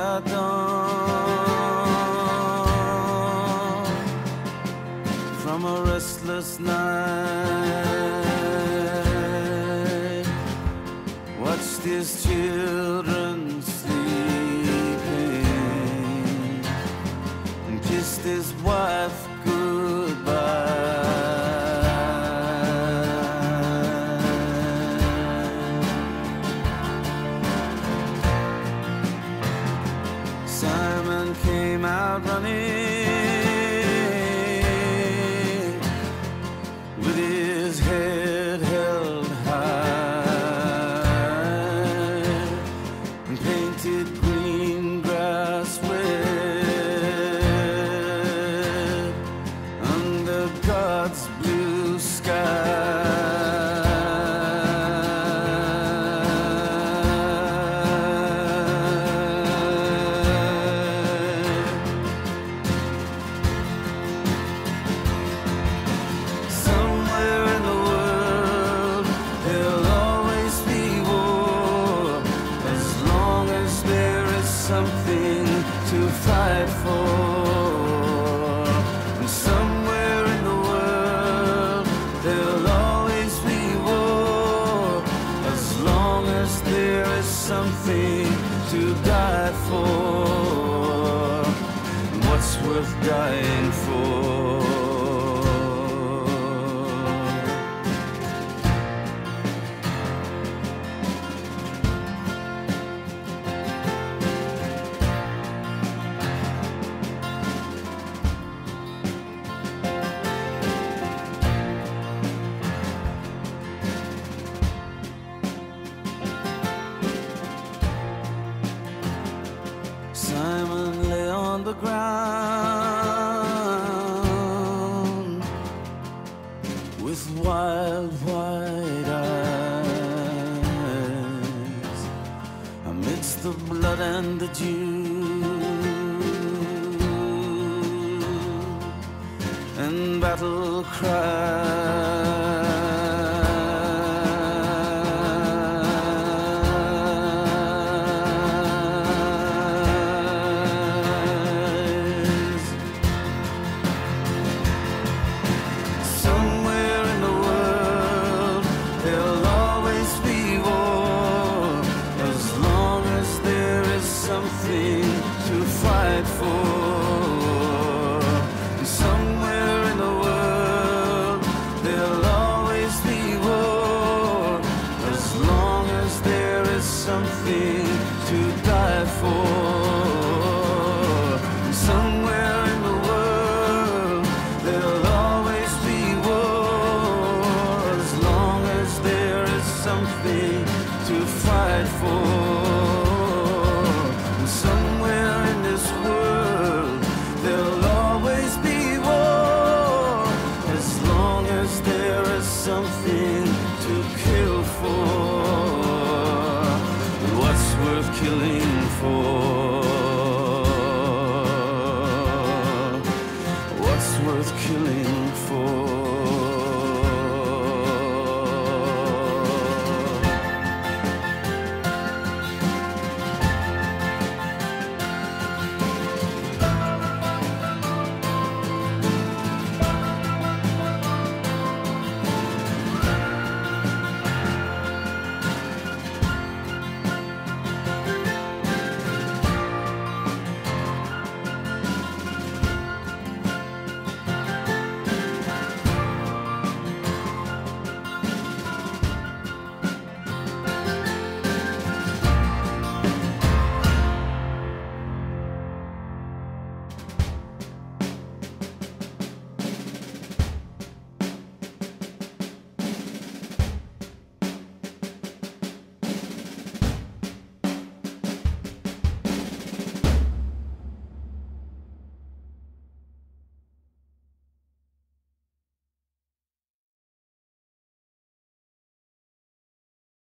at dawn from a restless night. Watched his children sleeping and kissed his wife goodbye. Simon came out running with his head held high and painted green grass red under God's blue sky. Something to fight for, and somewhere in the world there'll always be war, as long as there is something to die for. And what's worth dying for? Simon lay on the ground with wild white eyes amidst the blood and the dew and battle cries. Something to fight for. And somewhere in the world there'll always be war, as long as there is something to die for. And somewhere in the world there'll always be war, as long as there is something to fight for. So